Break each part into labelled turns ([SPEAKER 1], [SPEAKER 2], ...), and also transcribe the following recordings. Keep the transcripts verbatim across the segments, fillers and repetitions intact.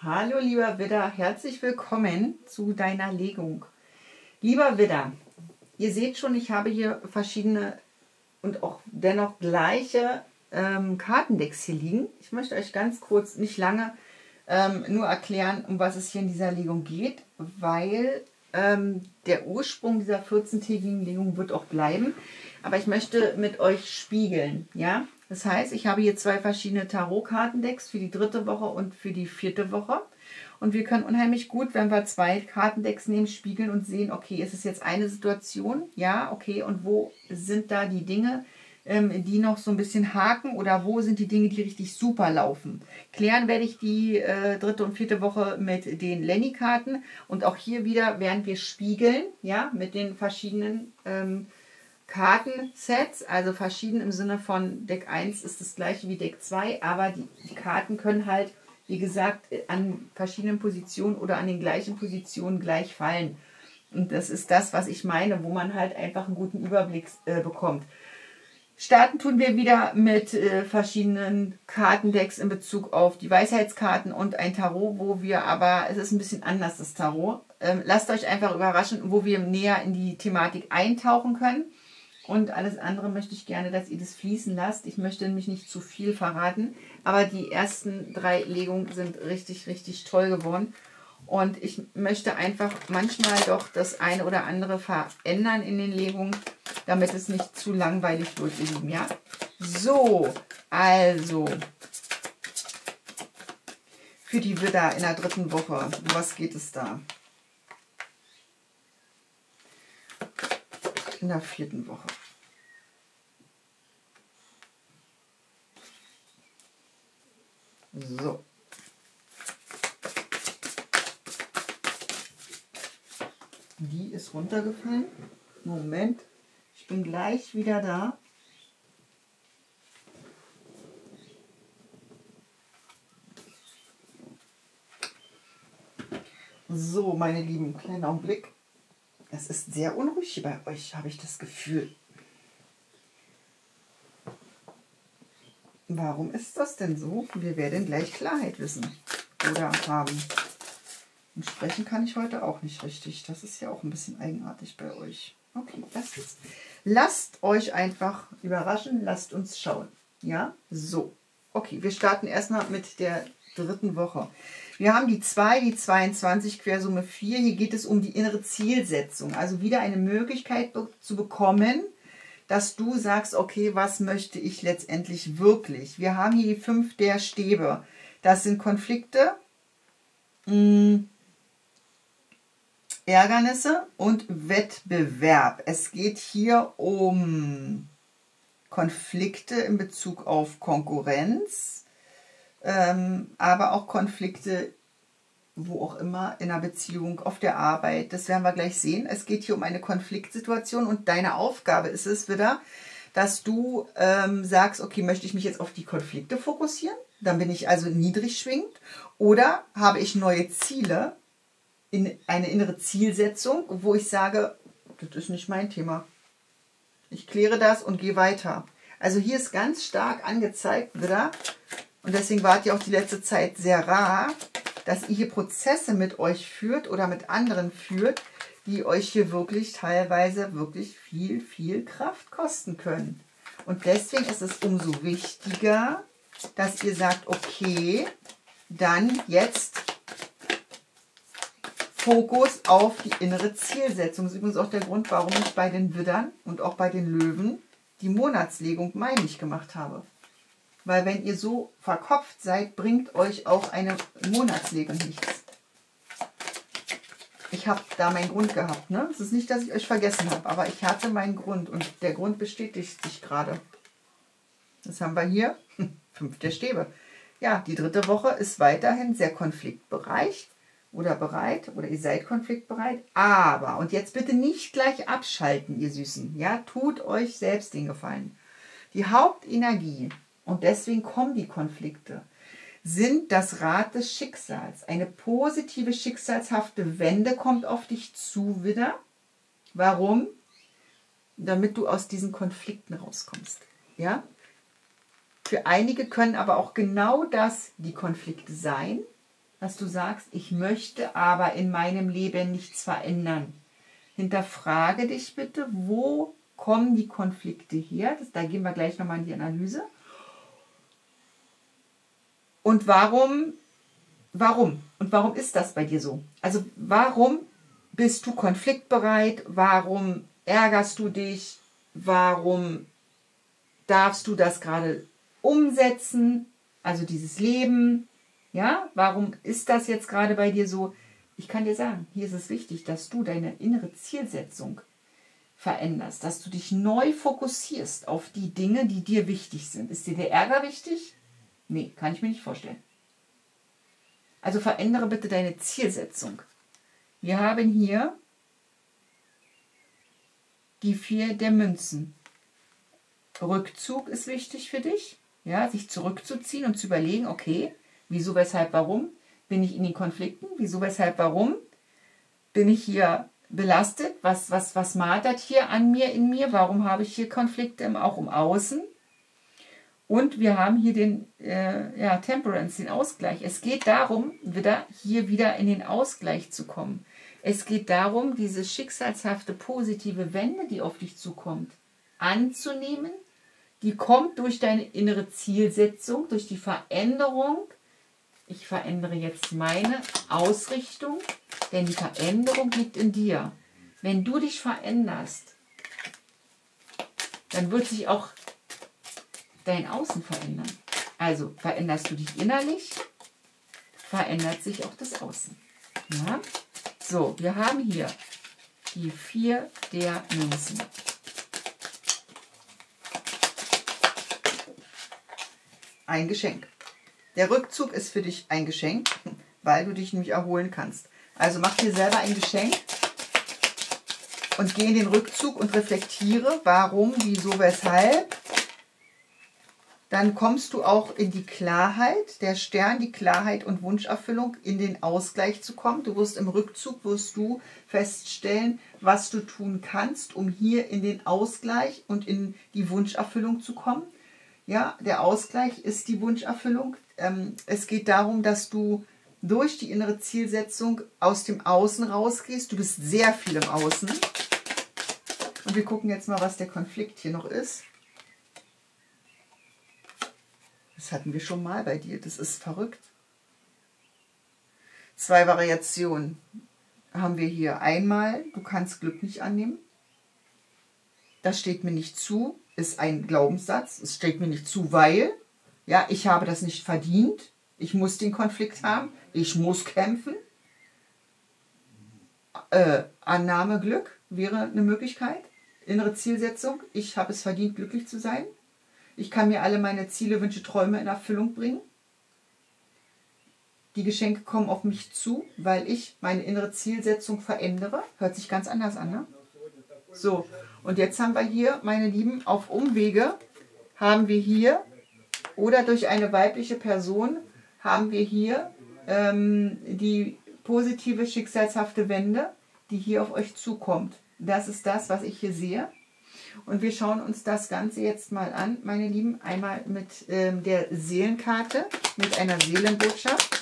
[SPEAKER 1] Hallo lieber Widder, herzlich willkommen zu deiner Legung. Lieber Widder, ihr seht schon, ich habe hier verschiedene und auch dennoch gleiche ähm, Kartendecks hier liegen. Ich möchte euch ganz kurz, nicht lange, ähm, nur erklären, um was es hier in dieser Legung geht, weil ähm, der Ursprung dieser vierzehntägigen Legung wird auch bleiben. Aber ich möchte mit euch spiegeln, ja. Das heißt, ich habe hier zwei verschiedene Tarot-Kartendecks für die dritte Woche und für die vierte Woche. Und wir können unheimlich gut, wenn wir zwei Kartendecks nehmen, spiegeln und sehen, okay, ist es jetzt eine Situation? Ja, okay, und wo sind da die Dinge, ähm, die noch so ein bisschen haken, oder wo sind die Dinge, die richtig super laufen? Klären werde ich die äh, dritte und vierte Woche mit den Lenny-Karten. Und auch hier wieder werden wir spiegeln, ja, mit den verschiedenen ähm, Kartensets, also verschieden im Sinne von Deck eins ist das gleiche wie Deck zwei, aber die, die Karten können halt, wie gesagt, an verschiedenen Positionen oder an den gleichen Positionen gleich fallen. Und das ist das, was ich meine, wo man halt einfach einen guten Überblick äh, bekommt. Starten tun wir wieder mit äh, verschiedenen Kartendecks in Bezug auf die Weisheitskarten und ein Tarot, wo wir aber, es ist ein bisschen anders, das Tarot. Ähm, lasst euch einfach überraschen, wo wir näher in die Thematik eintauchen können. Und alles andere möchte ich gerne, dass ihr das fließen lasst. Ich möchte nämlich nicht zu viel verraten. Aber die ersten drei Legungen sind richtig, richtig toll geworden. Und ich möchte einfach manchmal doch das eine oder andere verändern in den Legungen, damit es nicht zu langweilig wird, ihr Lieben. Ja? So, also für die Widder in der dritten Woche. Um was geht es da? In der vierten Woche. So. Die ist runtergefallen. Moment. Ich bin gleich wieder da. So, meine Lieben, kleiner Augenblick. Es ist sehr unruhig hier bei euch, habe ich das Gefühl. Warum ist das denn so? Wir werden gleich Klarheit wissen oder haben. Und sprechen kann ich heute auch nicht richtig. Das ist ja auch ein bisschen eigenartig bei euch. Okay, lasst es. Lasst euch einfach überraschen. Lasst uns schauen. Ja, so. Okay, wir starten erstmal mit der dritten Woche. Wir haben die zwei, die zweiundzwanzig, Quersumme vier. Hier geht es um die innere Zielsetzung. Also wieder eine Möglichkeit zu bekommen, dass du sagst, okay, was möchte ich letztendlich wirklich? Wir haben hier die fünf der Stäbe. Das sind Konflikte, mh, Ärgernisse und Wettbewerb. Es geht hier um Konflikte in Bezug auf Konkurrenz, ähm, aber auch Konflikte, wo auch immer, in einer Beziehung, auf der Arbeit. Das werden wir gleich sehen. Es geht hier um eine Konfliktsituation und deine Aufgabe ist es wieder, dass du ähm, sagst, okay, möchte ich mich jetzt auf die Konflikte fokussieren? Dann bin ich also niedrig schwingend. Oder habe ich neue Ziele, in eine innere Zielsetzung, wo ich sage, das ist nicht mein Thema. Ich kläre das und gehe weiter. Also hier ist ganz stark angezeigt wieder, und deswegen wart ihr auch die letzte Zeit sehr rar, dass ihr hier Prozesse mit euch führt oder mit anderen führt, die euch hier wirklich teilweise wirklich viel, viel Kraft kosten können. Und deswegen ist es umso wichtiger, dass ihr sagt, okay, dann jetzt Fokus auf die innere Zielsetzung. Das ist übrigens auch der Grund, warum ich bei den Widdern und auch bei den Löwen die Monatslegung meinig gemacht habe. Weil wenn ihr so verkopft seid, bringt euch auch eine Monatslegung nichts. Ich habe da meinen Grund gehabt. Ne? Es ist nicht, dass ich euch vergessen habe, aber ich hatte meinen Grund und der Grund bestätigt sich gerade. Das haben wir hier. Fünf der Stäbe. Ja, die dritte Woche ist weiterhin sehr konfliktbereit oder bereit oder ihr seid konfliktbereit. Aber, und jetzt bitte nicht gleich abschalten, ihr Süßen. Ja, tut euch selbst den Gefallen. Die Hauptenergie, und deswegen kommen die Konflikte, sind das Rad des Schicksals. Eine positive, schicksalshafte Wende kommt auf dich zu wieder. Warum? Damit du aus diesen Konflikten rauskommst. Ja? Für einige können aber auch genau das die Konflikte sein. dass du sagst, ich möchte aber in meinem Leben nichts verändern. Hinterfrage dich bitte, wo kommen die Konflikte her? Das, da gehen wir gleich nochmal in die Analyse. Und warum, warum? Und warum ist das bei dir so? Also warum bist du konfliktbereit? Warum ärgerst du dich? Warum darfst du das gerade umsetzen? Also dieses Leben, ja? Warum ist das jetzt gerade bei dir so? Ich kann dir sagen, hier ist es wichtig, dass du deine innere Zielsetzung veränderst, dass du dich neu fokussierst auf die Dinge, die dir wichtig sind. Ist dir der Ärger wichtig? Nee, kann ich mir nicht vorstellen. Also verändere bitte deine Zielsetzung. Wir haben hier die vier der Münzen. Rückzug ist wichtig für dich, ja, sich zurückzuziehen und zu überlegen, okay, wieso, weshalb, warum bin ich in den Konflikten, wieso, weshalb, warum bin ich hier belastet, was, was, was martert hier an mir, in mir, warum habe ich hier Konflikte, auch im Außen. Und wir haben hier den äh, ja, Temperance, den Ausgleich. Es geht darum, wieder hier wieder in den Ausgleich zu kommen. Es geht darum, diese schicksalshafte positive Wende, die auf dich zukommt, anzunehmen. Die kommt durch deine innere Zielsetzung, durch die Veränderung. Ich verändere jetzt meine Ausrichtung, denn die Veränderung liegt in dir. Wenn du dich veränderst, dann wird sich auch dein Außen verändern. Also veränderst du dich innerlich, verändert sich auch das Außen. Ja? So, wir haben hier die vier der Münzen. Ein Geschenk. Der Rückzug ist für dich ein Geschenk, weil du dich nämlich erholen kannst. Also mach dir selber ein Geschenk und geh in den Rückzug und reflektiere, warum, wieso, weshalb. Dann kommst du auch in die Klarheit, der Stern, die Klarheit und Wunscherfüllung, in den Ausgleich zu kommen. Du wirst im Rückzug, wirst du feststellen, was du tun kannst, um hier in den Ausgleich und in die Wunscherfüllung zu kommen. Ja, der Ausgleich ist die Wunscherfüllung. Ähm, es geht darum, dass du durch die innere Zielsetzung aus dem Außen rausgehst. Du bist sehr viel im Außen. Und wir gucken jetzt mal, was der Konflikt hier noch ist. Das hatten wir schon mal bei dir. Das ist verrückt. Zwei Variationen haben wir hier. Einmal, du kannst Glück nicht annehmen. Das steht mir nicht zu. Ist ein Glaubenssatz. Es steht mir nicht zu, weil, ja, ich habe das nicht verdient. Ich muss den Konflikt haben. Ich muss kämpfen. Äh, Annahme, Glück wäre eine Möglichkeit. Innere Zielsetzung. Ich habe es verdient, glücklich zu sein. Ich kann mir alle meine Ziele, Wünsche, Träume in Erfüllung bringen. Die Geschenke kommen auf mich zu, weil ich meine innere Zielsetzung verändere. Hört sich ganz anders an, ne? So, und jetzt haben wir hier, meine Lieben, auf Umwege haben wir hier, oder durch eine weibliche Person, haben wir hier ähm, die positive, schicksalshafte Wende, die hier auf euch zukommt. Das ist das, was ich hier sehe. Und wir schauen uns das Ganze jetzt mal an, meine Lieben. Einmal mit ähm, der Seelenkarte, mit einer Seelenbotschaft.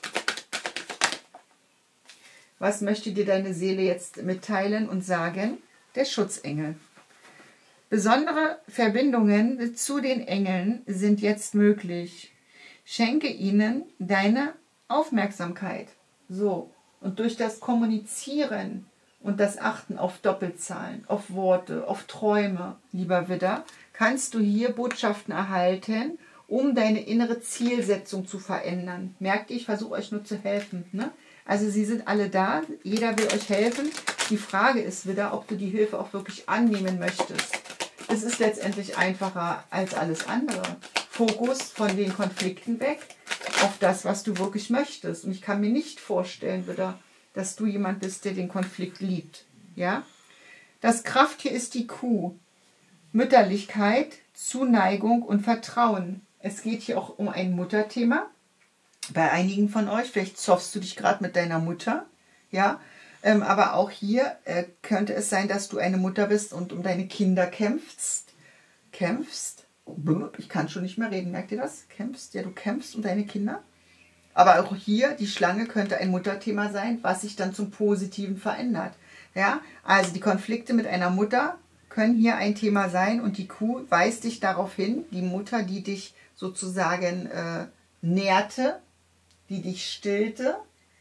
[SPEAKER 1] Was möchte dir deine Seele jetzt mitteilen und sagen? Der Schutzengel. Besondere Verbindungen zu den Engeln sind jetzt möglich. Schenke ihnen deine Aufmerksamkeit. So, und durch das Kommunizieren und das Achten auf Doppelzahlen, auf Worte, auf Träume, lieber Widder, kannst du hier Botschaften erhalten, um deine innere Zielsetzung zu verändern. Merkt ihr, ich versuche euch nur zu helfen. Ne? Also sie sind alle da, jeder will euch helfen. Die Frage ist wieder, ob du die Hilfe auch wirklich annehmen möchtest. Es ist letztendlich einfacher als alles andere. Fokus von den Konflikten weg auf das, was du wirklich möchtest. Und ich kann mir nicht vorstellen, wieder, dass du jemand bist, der den Konflikt liebt. Ja? Das Krafttier ist die Kuh. Mütterlichkeit, Zuneigung und Vertrauen. Es geht hier auch um ein Mutterthema. Bei einigen von euch, vielleicht zoffst du dich gerade mit deiner Mutter. Ja? Ähm, aber auch hier äh, könnte es sein, dass du eine Mutter bist und um deine Kinder kämpfst. Kämpfst. Ich kann schon nicht mehr reden, merkt ihr das? Kämpfst, ja, du kämpfst um deine Kinder. Aber auch hier, die Schlange könnte ein Mutterthema sein, was sich dann zum Positiven verändert. Ja, also die Konflikte mit einer Mutter können hier ein Thema sein und die Kuh weist dich darauf hin, die Mutter, die dich sozusagen äh, nährte, die dich stillte.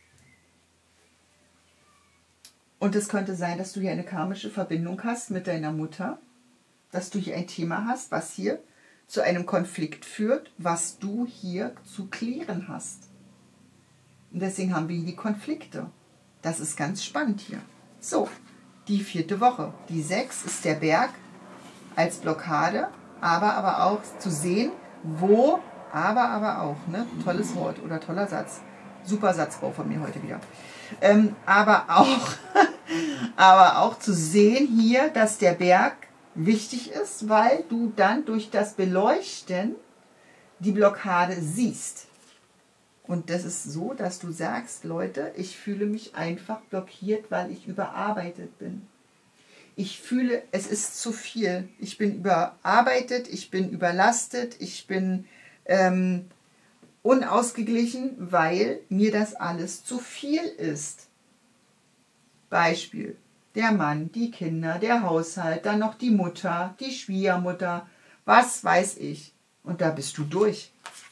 [SPEAKER 1] Und es könnte sein, dass du hier eine karmische Verbindung hast mit deiner Mutter, dass du hier ein Thema hast, was hier zu einem Konflikt führt, was du hier zu klären hast. Und deswegen haben wir hier die Konflikte. Das ist ganz spannend hier. So, die vierte Woche. Die sechs ist der Berg als Blockade, aber, aber auch zu sehen, wo, aber, aber auch, ne? Tolles Wort oder toller Satz. Super Satzbau von mir heute wieder. Ähm, aber auch, aber auch zu sehen hier, dass der Berg wichtig ist, weil du dann durch das Beleuchten die Blockade siehst. Und das ist so, dass du sagst, Leute, ich fühle mich einfach blockiert, weil ich überarbeitet bin. Ich fühle, es ist zu viel. Ich bin überarbeitet, ich bin überlastet, ich bin ähm, unausgeglichen, weil mir das alles zu viel ist. Beispiel, der Mann, die Kinder, der Haushalt, dann noch die Mutter, die Schwiegermutter, was weiß ich. Und da bist du durch.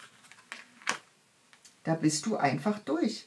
[SPEAKER 1] Da bist du einfach durch.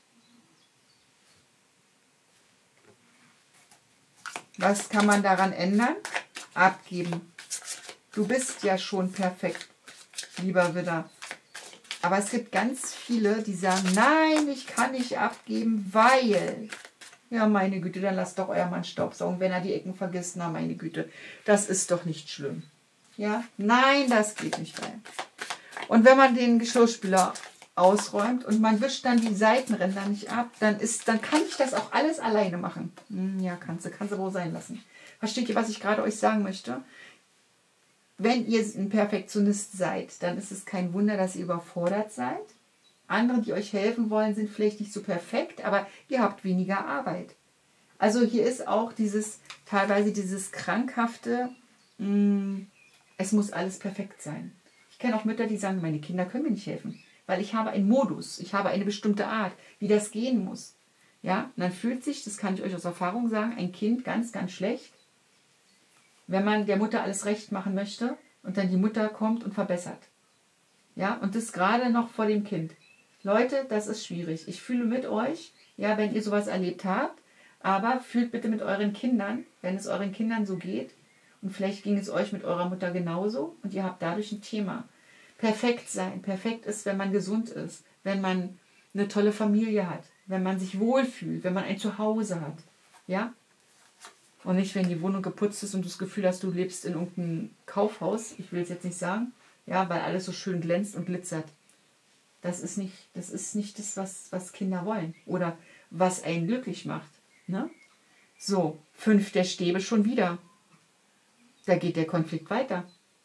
[SPEAKER 1] Was kann man daran ändern? Abgeben. Du bist ja schon perfekt, lieber Widder. Aber es gibt ganz viele, die sagen, nein, ich kann nicht abgeben, weil... Ja, meine Güte, dann lasst doch euer Mann staubsaugen, wenn er die Ecken vergisst. Na, meine Güte, das ist doch nicht schlimm. Ja, nein, das geht nicht rein. Und wenn man den Geschirrspüler ausräumt und man wischt dann die Seitenränder nicht ab, dann ist, dann kann ich das auch alles alleine machen. Hm, ja, kannst du, kannst du wohl sein lassen. Versteht ihr, was ich gerade euch sagen möchte? Wenn ihr ein Perfektionist seid, dann ist es kein Wunder, dass ihr überfordert seid. Andere, die euch helfen wollen, sind vielleicht nicht so perfekt, aber ihr habt weniger Arbeit. Also hier ist auch dieses, teilweise dieses krankhafte, mh, es muss alles perfekt sein. Ich kenne auch Mütter, die sagen, meine Kinder können mir nicht helfen, weil ich habe einen Modus, ich habe eine bestimmte Art, wie das gehen muss. Ja, und dann fühlt sich, das kann ich euch aus Erfahrung sagen, ein Kind ganz, ganz schlecht, wenn man der Mutter alles recht machen möchte und dann die Mutter kommt und verbessert. Ja, und das gerade noch vor dem Kind. Leute, das ist schwierig. Ich fühle mit euch, ja, wenn ihr sowas erlebt habt, aber fühlt bitte mit euren Kindern, wenn es euren Kindern so geht, und vielleicht ging es euch mit eurer Mutter genauso und ihr habt dadurch ein Thema. Perfekt sein. Perfekt ist, wenn man gesund ist, wenn man eine tolle Familie hat, wenn man sich wohlfühlt, wenn man ein Zuhause hat. Ja? Und nicht, wenn die Wohnung geputzt ist und du das Gefühl hast, du lebst in irgendeinem Kaufhaus. Ich will es jetzt nicht sagen, ja, weil alles so schön glänzt und glitzert. Das ist nicht das, ist nicht das was, was Kinder wollen oder was einen glücklich macht. Ne? So, fünf der Stäbe schon wieder. Da geht der Konflikt weiter.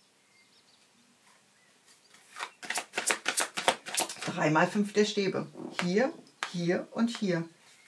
[SPEAKER 1] Dreimal fünf der Stäbe. Hier, hier und hier.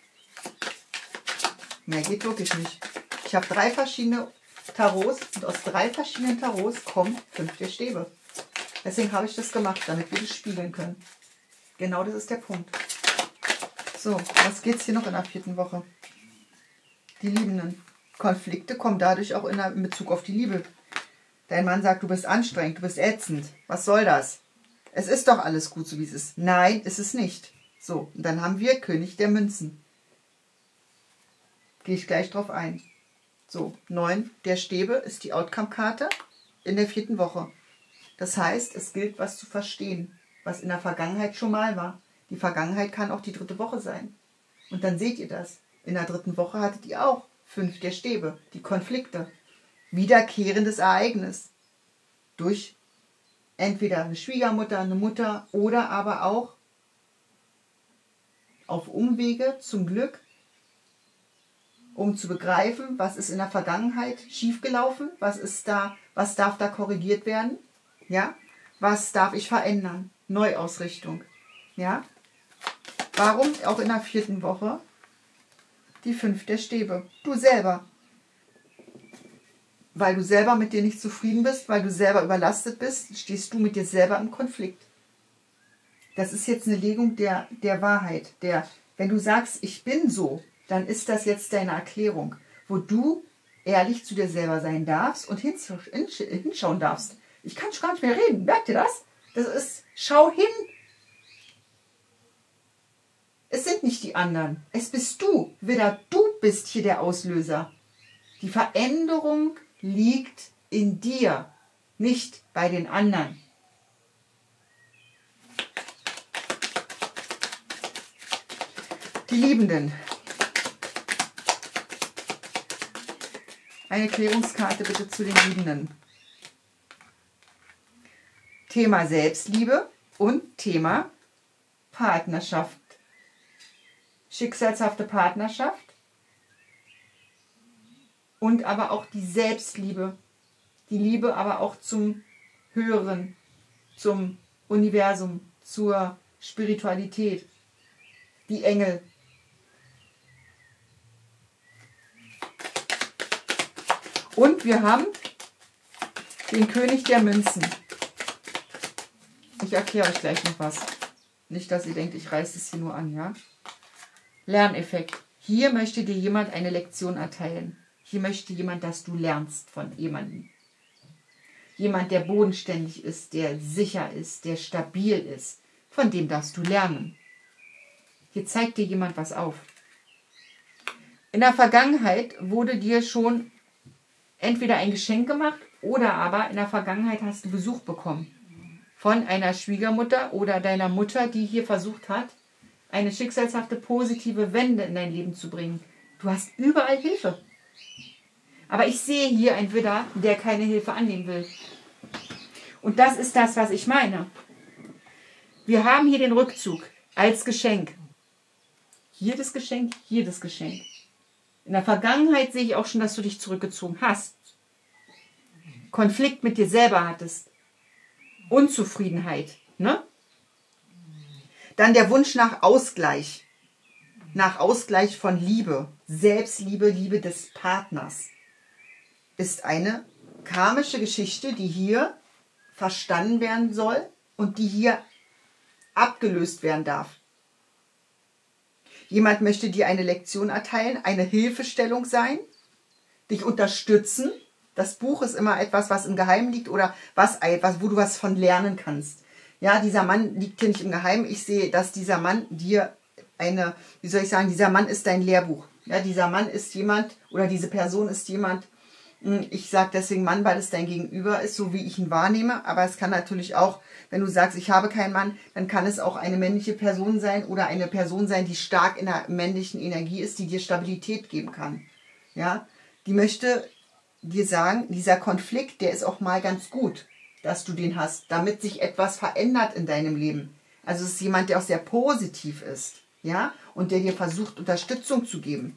[SPEAKER 1] Mehr geht wirklich nicht. Ich habe drei verschiedene Tarots und aus drei verschiedenen Tarots kommt fünf der Stäbe. Deswegen habe ich das gemacht, damit wir das spiegeln können. Genau das ist der Punkt. So, was geht es hier noch in der vierten Woche? Die Liebenden. Konflikte kommen dadurch auch in, der, in Bezug auf die Liebe. Dein Mann sagt, du bist anstrengend, du bist ätzend. Was soll das? Es ist doch alles gut, so wie es ist. Nein, ist es nicht. So, und dann haben wir König der Münzen. Gehe ich gleich drauf ein. So, neun der Stäbe ist die Outcome-Karte in der vierten Woche. Das heißt, es gilt, was zu verstehen, was in der Vergangenheit schon mal war. Die Vergangenheit kann auch die dritte Woche sein. Und dann seht ihr das. In der dritten Woche hattet ihr auch fünf der Stäbe, die Konflikte. Wiederkehrendes Ereignis. Durch entweder eine Schwiegermutter, eine Mutter oder aber auch auf Umwege zum Glück, um zu begreifen, was ist in der Vergangenheit schiefgelaufen, was ist da, was darf da korrigiert werden, ja, was darf ich verändern, Neuausrichtung, ja. Warum auch in der vierten Woche die fünf der Stäbe? Du selber. Weil du selber mit dir nicht zufrieden bist, weil du selber überlastet bist, stehst du mit dir selber im Konflikt. Das ist jetzt eine Legung der, der Wahrheit. Der, wenn du sagst, ich bin so, dann ist das jetzt deine Erklärung, wo du ehrlich zu dir selber sein darfst und hinschauen darfst. Ich kann schon gar nicht mehr reden. Merkt ihr das? Das ist, schau hin. Es sind nicht die anderen. Es bist du. Wieder du bist hier der Auslöser. Die Veränderung liegt in dir, nicht bei den anderen. Die Liebenden. Eine Klärungskarte bitte zu den Liebenden. Thema Selbstliebe und Thema Partnerschaft. Schicksalshafte Partnerschaft und aber auch die Selbstliebe. Die Liebe aber auch zum Höheren, zum Universum, zur Spiritualität. Die Engel. Und wir haben den König der Münzen. Ich erkläre euch gleich noch was. Nicht, dass ihr denkt, ich reiße es hier nur an, ja? Lerneffekt. Hier möchte dir jemand eine Lektion erteilen. Hier möchte jemand, dass du lernst von jemandem. Jemand, der bodenständig ist, der sicher ist, der stabil ist. Von dem darfst du lernen. Hier zeigt dir jemand was auf. In der Vergangenheit wurde dir schon entweder ein Geschenk gemacht oder aber in der Vergangenheit hast du Besuch bekommen. Von einer Schwiegermutter oder deiner Mutter, die hier versucht hat, eine schicksalshafte, positive Wende in dein Leben zu bringen. Du hast überall Hilfe. Aber ich sehe hier einen Widder, der keine Hilfe annehmen will. Und das ist das, was ich meine. Wir haben hier den Rückzug als Geschenk. Hier das Geschenk, hier das Geschenk. In der Vergangenheit sehe ich auch schon, dass du dich zurückgezogen hast. Konflikt mit dir selber hattest. Unzufriedenheit, ne? Dann der Wunsch nach Ausgleich. Nach Ausgleich von Liebe. Selbstliebe, Liebe des Partners. Ist eine karmische Geschichte, die hier verstanden werden soll und die hier abgelöst werden darf. Jemand möchte dir eine Lektion erteilen, eine Hilfestellung sein, dich unterstützen. Das Buch ist immer etwas, was im Geheimen liegt oder was, was, wo du was von lernen kannst. Ja, dieser Mann liegt hier nicht im Geheimen. Ich sehe, dass dieser Mann dir eine, wie soll ich sagen, dieser Mann ist dein Lehrbuch. Ja, dieser Mann ist jemand oder diese Person ist jemand, ich sage deswegen Mann, weil es dein Gegenüber ist, so wie ich ihn wahrnehme. Aber es kann natürlich auch, wenn du sagst, ich habe keinen Mann, dann kann es auch eine männliche Person sein oder eine Person sein, die stark in der männlichen Energie ist, die dir Stabilität geben kann. Ja, die möchte dir sagen, dieser Konflikt, der ist auch mal ganz gut, dass du den hast, damit sich etwas verändert in deinem Leben. Also es ist jemand, der auch sehr positiv ist, ja, und der dir versucht, Unterstützung zu geben.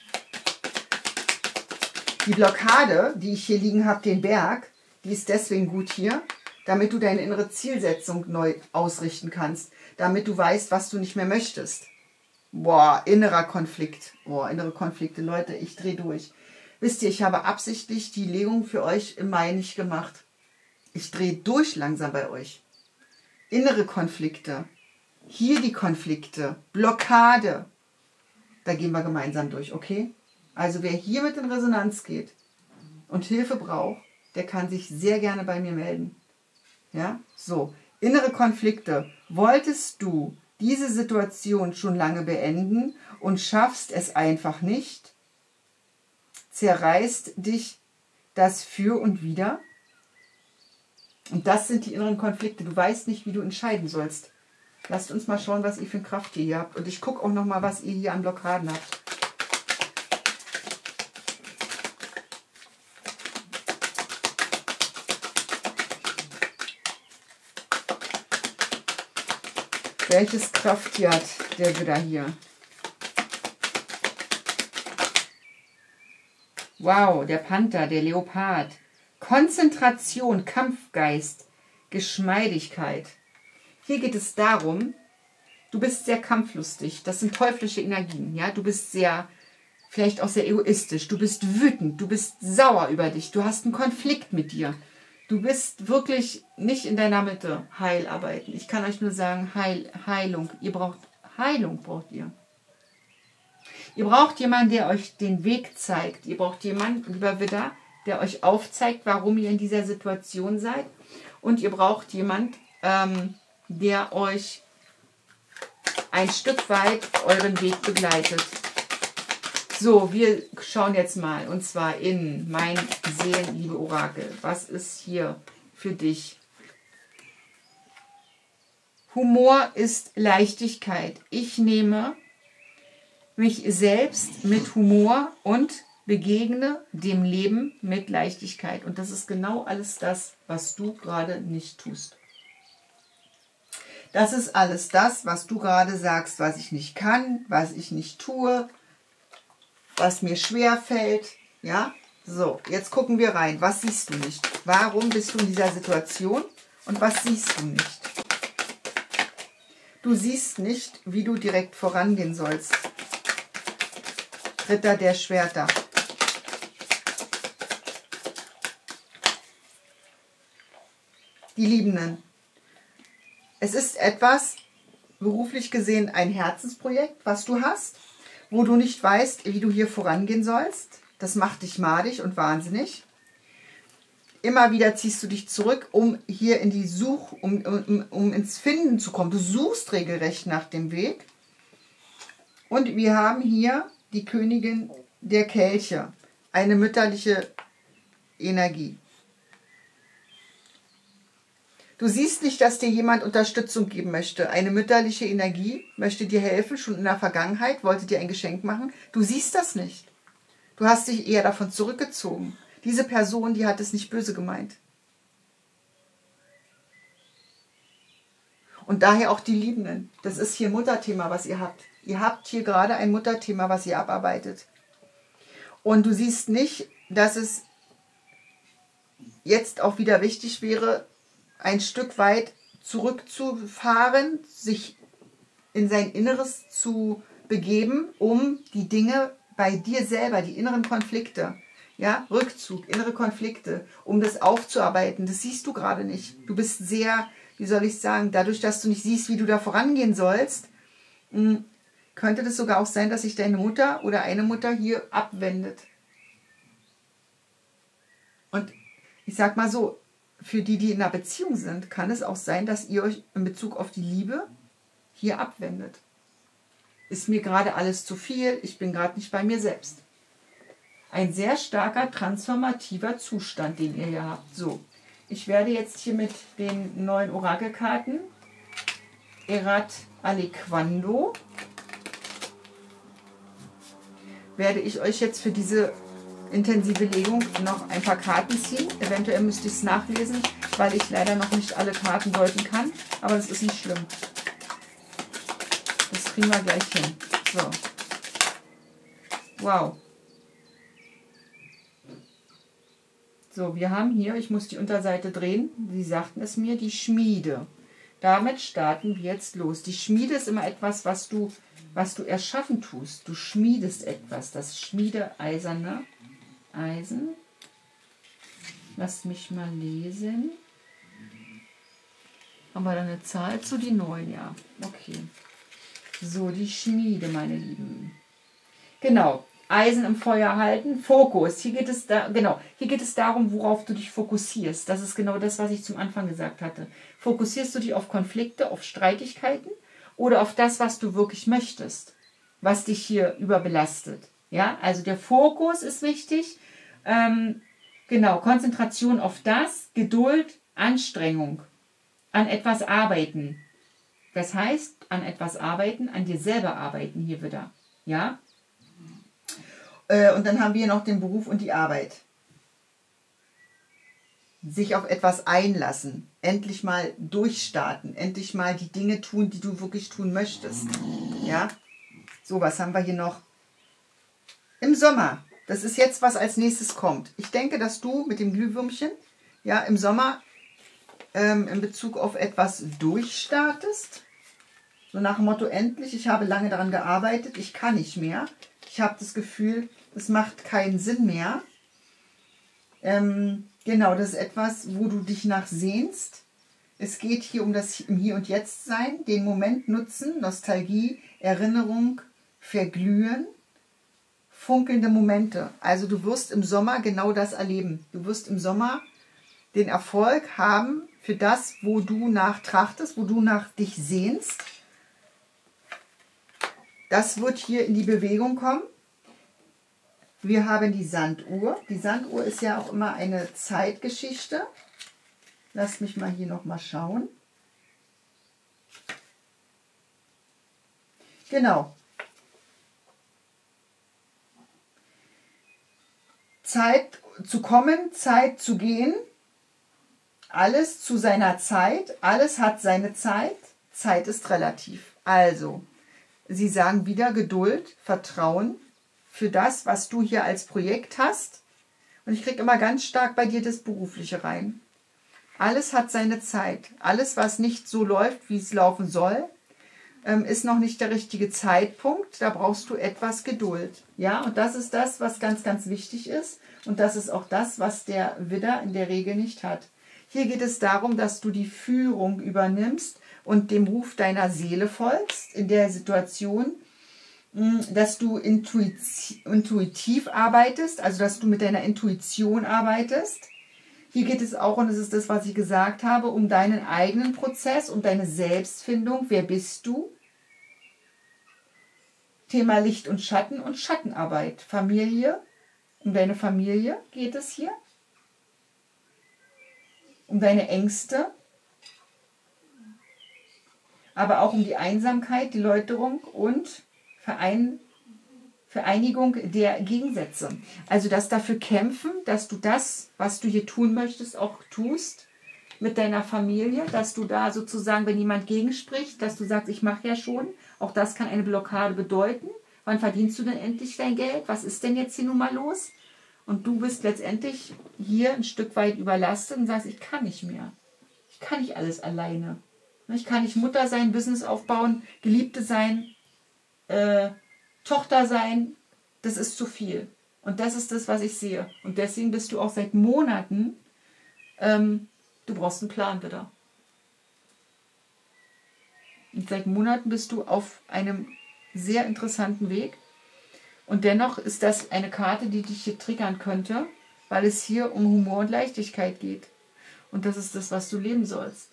[SPEAKER 1] Die Blockade, die ich hier liegen habe, den Berg, die ist deswegen gut hier, damit du deine innere Zielsetzung neu ausrichten kannst, damit du weißt, was du nicht mehr möchtest. Boah, innerer Konflikt. Boah, innere Konflikte, Leute, ich drehe durch. Wisst ihr, ich habe absichtlich die Legung für euch im Mai nicht gemacht. Ich drehe durch langsam bei euch. Innere Konflikte. Hier die Konflikte. Blockade. Da gehen wir gemeinsam durch, okay? Also wer hier mit in Resonanz geht und Hilfe braucht, der kann sich sehr gerne bei mir melden. Ja, so. Innere Konflikte. Wolltest du diese Situation schon lange beenden und schaffst es einfach nicht? Zerreißt dich das für und wieder? Und das sind die inneren Konflikte. Du weißt nicht, wie du entscheiden sollst. Lasst uns mal schauen, was ihr für Kraft hier habt. Und ich gucke auch noch mal, was ihr hier an Blockaden habt. Welches Kraft hier hat der Widder hier? Wow, der Panther, der Leopard. Konzentration, Kampfgeist, Geschmeidigkeit. Hier geht es darum, du bist sehr kampflustig. Das sind teuflische Energien. Ja? Du bist sehr, vielleicht auch sehr egoistisch. Du bist wütend, du bist sauer über dich. Du hast einen Konflikt mit dir. Du bist wirklich nicht in deiner Mitte. Heilarbeiten. Ich kann euch nur sagen, Heil, Heilung. Ihr braucht Heilung, braucht ihr. Ihr braucht jemanden, der euch den Weg zeigt. Ihr braucht jemanden, lieber Widder, der euch aufzeigt, warum ihr in dieser Situation seid. Und ihr braucht jemanden, ähm, der euch ein Stück weit euren Weg begleitet. So, wir schauen jetzt mal, und zwar in mein Seelenliebe-Orakel. Was ist hier für dich? Humor ist Leichtigkeit. Ich nehme mich selbst mit Humor und begegne dem Leben mit Leichtigkeit. Und das ist genau alles das, was du gerade nicht tust. Das ist alles das, was du gerade sagst, was ich nicht kann, was ich nicht tue, was mir schwer fällt. Ja, so, jetzt gucken wir rein. Was siehst du nicht? Warum bist du in dieser Situation und was siehst du nicht? Du siehst nicht, wie du direkt vorangehen sollst. Ritter der Schwerter. Die Liebenden. Es ist etwas, beruflich gesehen, ein Herzensprojekt, was du hast, wo du nicht weißt, wie du hier vorangehen sollst. Das macht dich madig und wahnsinnig. Immer wieder ziehst du dich zurück, um hier in die Such, um, um, um ins Finden zu kommen. Du suchst regelrecht nach dem Weg. Und wir haben hier die Königin der Kelche, eine mütterliche Energie. Du siehst nicht, dass dir jemand Unterstützung geben möchte. Eine mütterliche Energie möchte dir helfen, schon in der Vergangenheit, wollte dir ein Geschenk machen. Du siehst das nicht. Du hast dich eher davon zurückgezogen. Diese Person, die hat es nicht böse gemeint. Und daher auch die Liebenden. Das ist hier Mutterthema, was ihr habt. Ihr habt hier gerade ein Mutterthema, was ihr abarbeitet. Und du siehst nicht, dass es jetzt auch wieder wichtig wäre, ein Stück weit zurückzufahren, sich in sein Inneres zu begeben, um die Dinge bei dir selber, die inneren Konflikte, ja, Rückzug, innere Konflikte, um das aufzuarbeiten. Das siehst du gerade nicht. Du bist sehr, wie soll ich sagen, dadurch, dass du nicht siehst, wie du da vorangehen sollst, könnte das sogar auch sein, dass sich deine Mutter oder eine Mutter hier abwendet. Und ich sag mal so, für die, die in einer Beziehung sind, kann es auch sein, dass ihr euch in Bezug auf die Liebe hier abwendet. Ist mir gerade alles zu viel, ich bin gerade nicht bei mir selbst. Ein sehr starker transformativer Zustand, den ihr hier habt. So, ich werde jetzt hier mit den neuen Orakelkarten Erat Alequando werde ich euch jetzt für diese intensive Legung noch ein paar Karten ziehen. Eventuell müsst ihr es nachlesen, weil ich leider noch nicht alle Karten deuten kann. Aber das ist nicht schlimm. Das kriegen wir gleich hin. So. Wow. So, wir haben hier, ich muss die Unterseite drehen, Sie sagten es mir, die Schmiede. Damit starten wir jetzt los. Die Schmiede ist immer etwas, was du, was du erschaffen tust. Du schmiedest etwas. Das Schmiedeeiserne Eisen. Lasst mich mal lesen. Haben wir da eine Zahl zu? Die neun, ja. Okay. So, die Schmiede, meine Lieben. Genau. Eisen im Feuer halten. Fokus. Hier geht es da, genau. Hier geht es darum, worauf du dich fokussierst. Das ist genau das, was ich zum Anfang gesagt hatte. Fokussierst du dich auf Konflikte, auf Streitigkeiten oder auf das, was du wirklich möchtest, was dich hier überbelastet? Ja, also der Fokus ist wichtig. Ähm, genau, Konzentration auf das, Geduld, Anstrengung, an etwas arbeiten. Das heißt, an etwas arbeiten, an dir selber arbeiten hier wieder. Ja? Äh, und dann haben wir noch den Beruf und die Arbeit. Sich auf etwas einlassen, endlich mal durchstarten, endlich mal die Dinge tun, die du wirklich tun möchtest. Ja? So, was haben wir hier noch? Im Sommer, das ist jetzt, was als nächstes kommt. Ich denke, dass du mit dem Glühwürmchen ja, im Sommer ähm, in Bezug auf etwas durchstartest. So nach dem Motto, endlich, ich habe lange daran gearbeitet, ich kann nicht mehr. Ich habe das Gefühl, es macht keinen Sinn mehr. Ähm, Genau, das ist etwas, wo du dich nach sehnst. Es geht hier um das im Hier und Jetzt sein, den Moment nutzen, Nostalgie, Erinnerung, Verglühen, funkelnde Momente. Also du wirst im Sommer genau das erleben. Du wirst im Sommer den Erfolg haben für das, wo du nach trachtest, wo du nach dich sehnst. Das wird hier in die Bewegung kommen. Wir haben die Sanduhr. Die Sanduhr ist ja auch immer eine Zeitgeschichte. Lasst mich mal hier noch mal schauen. Genau. Zeit zu kommen, Zeit zu gehen. Alles zu seiner Zeit. Alles hat seine Zeit. Zeit ist relativ. Also, sie sagen wieder Geduld, Vertrauen für das, was du hier als Projekt hast. Und ich kriege immer ganz stark bei dir das Berufliche rein. Alles hat seine Zeit. Alles, was nicht so läuft, wie es laufen soll, ist noch nicht der richtige Zeitpunkt. Da brauchst du etwas Geduld. Ja, und das ist das, was ganz, ganz wichtig ist. Und das ist auch das, was der Widder in der Regel nicht hat. Hier geht es darum, dass du die Führung übernimmst und dem Ruf deiner Seele folgst in der Situation, dass du intuitiv arbeitest, also dass du mit deiner Intuition arbeitest. Hier geht es auch, und das ist das, was ich gesagt habe, um deinen eigenen Prozess, um deine Selbstfindung. Wer bist du? Thema Licht und Schatten und Schattenarbeit. Familie, um deine Familie geht es hier. Um deine Ängste. Aber auch um die Einsamkeit, die Läuterung und Verein, Vereinigung der Gegensätze. Also das dafür kämpfen, dass du das, was du hier tun möchtest, auch tust mit deiner Familie, dass du da sozusagen, wenn jemand gegenspricht, dass du sagst, ich mache ja schon, auch das kann eine Blockade bedeuten. Wann verdienst du denn endlich dein Geld? Was ist denn jetzt hier nun mal los? Und du bist letztendlich hier ein Stück weit überlastet und sagst, ich kann nicht mehr. Ich kann nicht alles alleine. Ich kann nicht Mutter sein, Business aufbauen, Geliebte sein, äh, Tochter sein. Das ist zu viel. Und das ist das, was ich sehe. Und deswegen bist du auch seit Monaten, ähm, du brauchst einen Plan wieder. Und seit Monaten bist du auf einem sehr interessanten Weg. Und dennoch ist das eine Karte, die dich hier triggern könnte, weil es hier um Humor und Leichtigkeit geht. Und das ist das, was du leben sollst.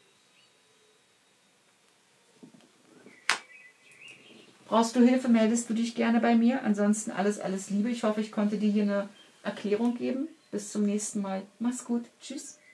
[SPEAKER 1] Brauchst du Hilfe, meldest du dich gerne bei mir. Ansonsten alles, alles Liebe. Ich hoffe, ich konnte dir hier eine Erklärung geben. Bis zum nächsten Mal. Mach's gut. Tschüss.